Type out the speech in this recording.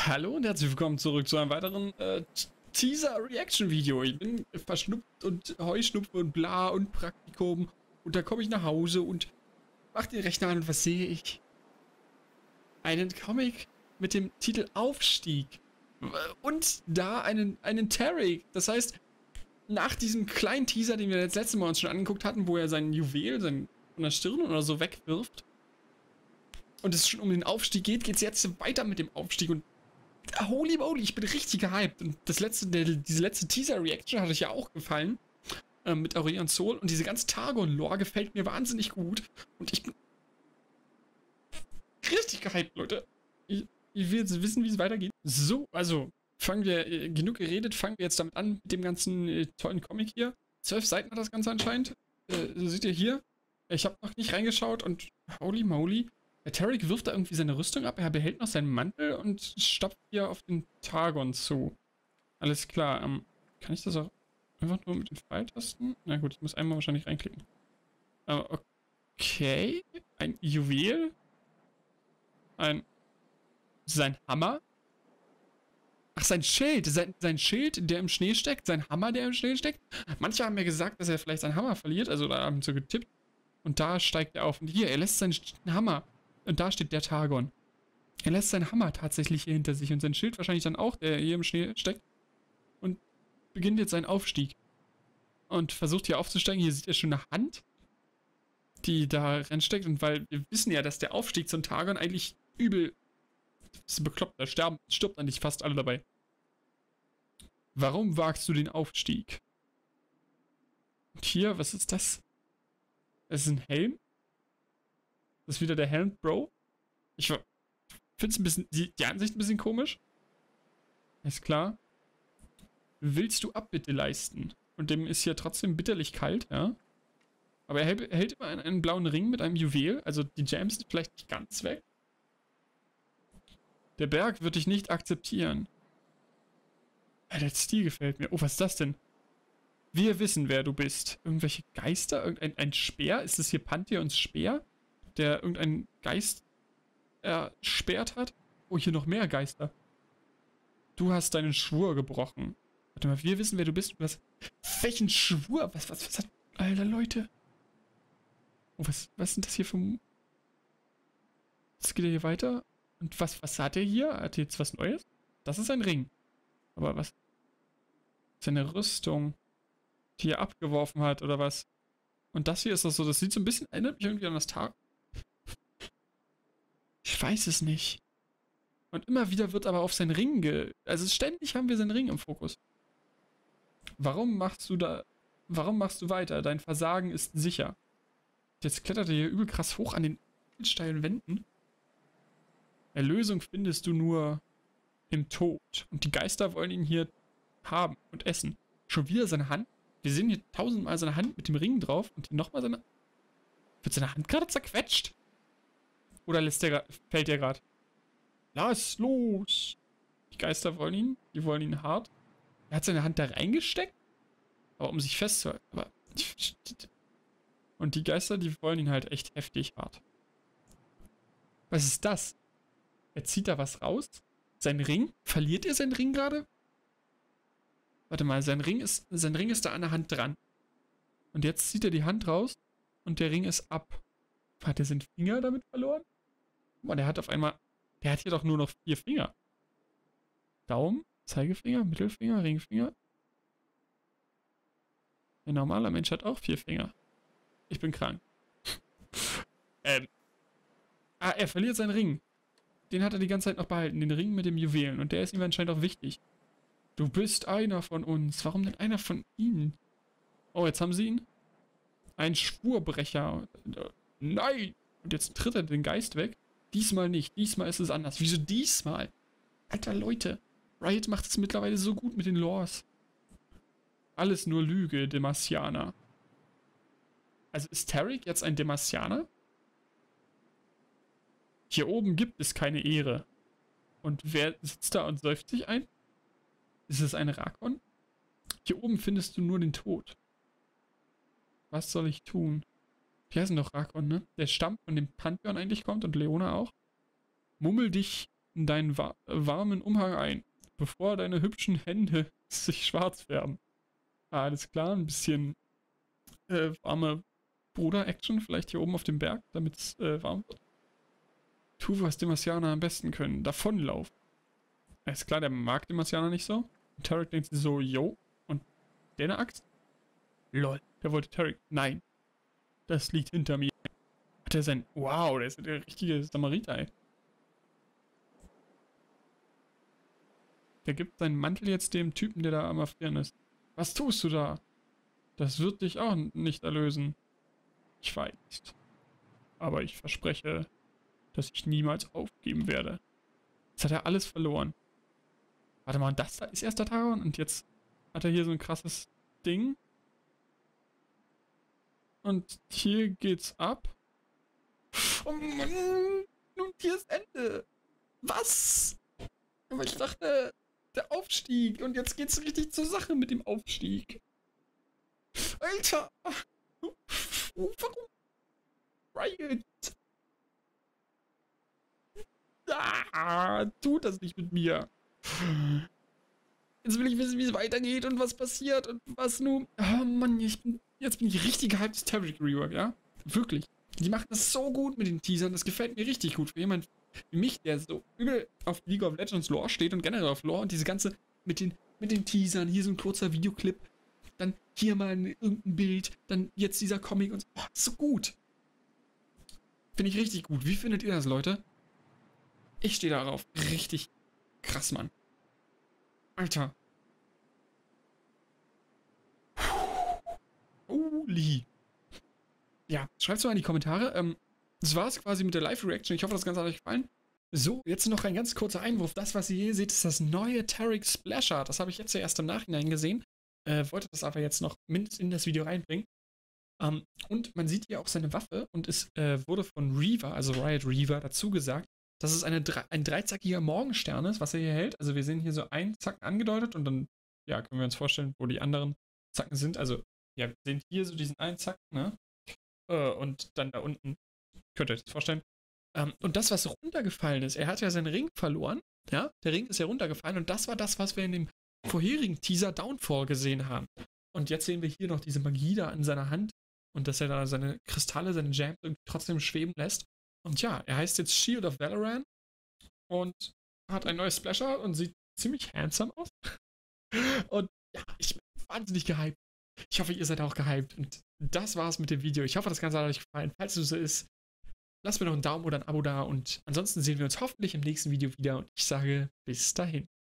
Hallo und herzlich willkommen zurück zu einem weiteren Teaser-Reaction-Video. Ich bin verschnupft und Heuschnupfen und bla und Praktikum. Und da komme ich nach Hause und mach den Rechner an und was sehe ich? Einen Comic mit dem Titel Aufstieg. Und da einen Tarek. Das heißt, nach diesem kleinen Teaser, den wir das letzte Mal uns schon angeguckt hatten, wo er sein Juwel von der Stirn oder so wegwirft, und es schon um den Aufstieg geht, geht es jetzt weiter mit dem Aufstieg. Und holy moly, ich bin richtig gehypt. Und diese letzte Teaser-Reaction hat euch ja auch gefallen. Mit Aurelion Sol. Und diese ganze Targon-Lore gefällt mir wahnsinnig gut. Und ich bin richtig gehypt, Leute. Ich will jetzt wissen, wie es weitergeht. So, also fangen wir, genug geredet, fangen wir jetzt damit an, mit dem ganzen tollen Comic hier. 12 Seiten hat das Ganze anscheinend. Seht ihr hier. Ich habe noch nicht reingeschaut und holy moly. Der Tarek wirft da irgendwie seine Rüstung ab, er behält noch seinen Mantel und stapft hier auf den Targon zu. Alles klar, kann ich das auch einfach nur mit den Pfeiltasten? Na gut, ich muss einmal wahrscheinlich reinklicken. Okay, ein Juwel. Sein Hammer. Ach, sein Schild, sein Schild, der im Schnee steckt, sein Hammer, der im Schnee steckt. Manche haben mir gesagt, dass er vielleicht seinen Hammer verliert, also da haben sie getippt. Und da steigt er auf. Und hier, er lässt seinen Hammer. Und da steht der Targon. Er lässt seinen Hammer tatsächlich hier hinter sich und sein Schild wahrscheinlich dann auch, der hier im Schnee steckt. Und beginnt jetzt seinen Aufstieg. Und versucht hier aufzusteigen. Hier sieht er schon eine Hand, die da reinsteckt. Und weil wir wissen ja, dass der Aufstieg zum Targon eigentlich übel ist bekloppt. Da stirbt eigentlich fast alle dabei. Warum wagst du den Aufstieg? Und hier, was ist das? Das ist ein Helm. Das ist wieder der Helm, Bro. Ich finde es ein bisschen, die Ansicht ein bisschen komisch. Ist klar. Willst du Abbitte leisten? Und dem ist hier trotzdem bitterlich kalt, ja. Aber er hält immer einen blauen Ring mit einem Juwel. Also die Gems sind vielleicht nicht ganz weg. Der Berg wird dich nicht akzeptieren. Ja, der Stil gefällt mir. Oh, was ist das denn? Wir wissen, wer du bist. Irgendwelche Geister? Irgendein Speer? Ist es hier Pantheons Speer? Der irgendeinen Geist ersperrt hat? Oh, hier noch mehr Geister. Du hast deinen Schwur gebrochen. Warte mal, wir wissen, wer du bist. Welchen Schwur? Was hat... Alter, Leute. Oh, was sind das hier für... Jetzt geht er hier weiter. Und was hat er hier? Hat er jetzt was Neues? Das ist ein Ring. Aber was... Seine Rüstung, die er abgeworfen hat, oder was? Und das hier ist das so, das sieht so ein bisschen, erinnert mich irgendwie an das Tag. Ich weiß es nicht. Und immer wieder wird aber auf seinen Ring also ständig haben wir seinen Ring im Fokus. Warum machst du weiter? Dein Versagen ist sicher. Jetzt klettert er hier übel krass hoch an den steilen Wänden. Erlösung findest du nur im Tod. Und die Geister wollen ihn hier haben und essen. Schon wieder seine Hand. Wir sehen hier tausendmal seine Hand mit dem Ring drauf und hier nochmal seine... Wird seine Hand gerade zerquetscht? Oder fällt der gerade? Lass los! Die Geister wollen ihn. Die wollen ihn hart. Er hat seine Hand da reingesteckt. Aber um sich festzuhalten. Und die Geister, die wollen ihn halt echt heftig hart. Was ist das? Er zieht da was raus. Sein Ring? Verliert er seinen Ring gerade? Warte mal, sein Ring ist da an der Hand dran. Und jetzt zieht er die Hand raus und der Ring ist ab. Hat er seinen Finger damit verloren? Boah, der hat hier doch nur noch 4 Finger. Daumen, Zeigefinger, Mittelfinger, Ringfinger. Ein normaler Mensch hat auch 4 Finger. Ich bin krank. Er verliert seinen Ring. Den hat er die ganze Zeit noch behalten, den Ring mit dem Juwelen. Und der ist ihm anscheinend auch wichtig. Du bist einer von uns. Warum denn einer von ihnen? Oh, jetzt haben sie ihn. Ein Schwurbrecher. Nein! Und jetzt tritt er den Geist weg. Diesmal nicht. Diesmal ist es anders. Wieso diesmal? Alter, Leute. Riot macht es mittlerweile so gut mit den Lores. Alles nur Lüge, Demacianer. Also ist Tarek jetzt ein Demacianer? Hier oben gibt es keine Ehre. Und wer sitzt da und säuft sich ein? Ist es ein Rakon? Hier oben findest du nur den Tod. Was soll ich tun? Hier ist noch Rakon, ne? Der Stamm von dem Pantheon eigentlich kommt und Leona auch. Mummel dich in deinen warmen Umhang ein, bevor deine hübschen Hände sich schwarz färben. Ah, alles klar, ein bisschen warme Bruder-Action, vielleicht hier oben auf dem Berg, damit es warm wird. Tu, was die Marsianer am besten können. Davonlaufen. Ist klar, der mag den Marsianer nicht so. Und Tarek denkt sich so, yo. Und der eine Axt? Lol. Der wollte Tarek. Nein. Das liegt hinter mir. Hat er sein. Wow, der ist der richtige Samariter, ey. Der gibt seinen Mantel jetzt dem Typen, der da am Erfrieren ist. Was tust du da? Das wird dich auch nicht erlösen. Ich weiß nicht. Aber ich verspreche, dass ich niemals aufgeben werde. Jetzt hat er alles verloren. Warte mal, und das da ist erst der Targon? Und jetzt hat er hier so ein krasses Ding. Und hier geht's ab. Oh Mann! Und hier ist Ende. Was? Aber ich dachte, der Aufstieg. Und jetzt geht's richtig zur Sache mit dem Aufstieg. Alter! Warum? Riot! Tut das nicht mit mir. Jetzt will ich wissen, wie es weitergeht und was passiert und was nun. Oh Mann, jetzt bin ich richtig gehypt, das Tarek Rework, ja? Wirklich. Die machen das so gut mit den Teasern, das gefällt mir richtig gut. Für jemand wie mich, der so übel auf League of Legends Lore steht und generell auf Lore und diese ganze mit den Teasern, hier so ein kurzer Videoclip, dann hier mal irgendein Bild, dann jetzt dieser Comic und so. Oh, so gut. Finde ich richtig gut. Wie findet ihr das, Leute? Ich stehe darauf. Richtig krass, Mann. Alter. Holy. Ja, schreibt's mal in die Kommentare. Das war's quasi mit der Live-Reaction. Ich hoffe, das Ganze hat euch gefallen. So, jetzt noch ein ganz kurzer Einwurf. Das, was ihr hier seht, ist das neue Tarek Splasher. Das habe ich jetzt ja erst im Nachhinein gesehen. Wollte das aber jetzt noch mindestens in das Video reinbringen. Und man sieht hier auch seine Waffe und es wurde von Reaver, also Riot Reaver, dazu gesagt, dass es ein dreizackiger Morgenstern ist, was er hier hält. Also wir sehen hier so einen Zacken angedeutet und dann, ja, können wir uns vorstellen, wo die anderen Zacken sind. Also, ja, wir sehen hier so diesen einen Zacken, ne? Und dann da unten, könnt ihr euch das vorstellen. Und das, was runtergefallen ist, er hat ja seinen Ring verloren, ja? Der Ring ist ja runtergefallen und das war das, was wir in dem vorherigen Teaser Downfall gesehen haben. Und jetzt sehen wir hier noch diese Magie da an seiner Hand und dass er da seine Kristalle, seine Gems irgendwie trotzdem schweben lässt. Und ja, er heißt jetzt Shield of Valoran und hat ein neues Splasher und sieht ziemlich handsome aus. Und ja, ich bin wahnsinnig gehypt. Ich hoffe, ihr seid auch gehypt. Und das war's mit dem Video. Ich hoffe, das Ganze hat euch gefallen. Falls es so ist, lasst mir noch einen Daumen oder ein Abo da. Und ansonsten sehen wir uns hoffentlich im nächsten Video wieder. Und ich sage bis dahin.